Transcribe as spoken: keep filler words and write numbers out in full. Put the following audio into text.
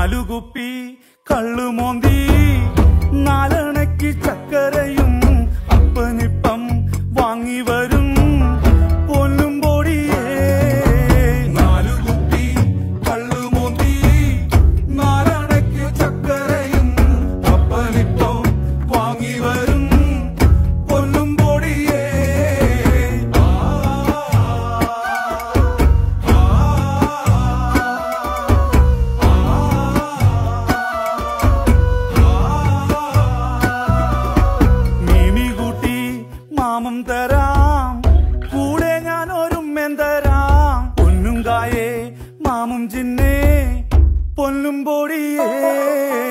നാലുകുപ്പി കള്ളുമോന്തി നാലണയ്ക്ക് ചക്കരയും അപ്പനിപ്പം വാങ്ങി വരും പൊന്നും പൊടിയേ. നാലുകുപ്പി കള്ളുമോന്തി നാലണയ്ക്ക് ചക്കരയും അപ്പനിപ്പം വാങ്ങി വരും പൊന്നും പൊടിയേ. മാമം തരാം കൂടെ ഞാൻ ഒരുമ്മൻ തരാം പൊന്നും കായേ മാമും ചിന്നേ പൊന്നും പൊടിയേ.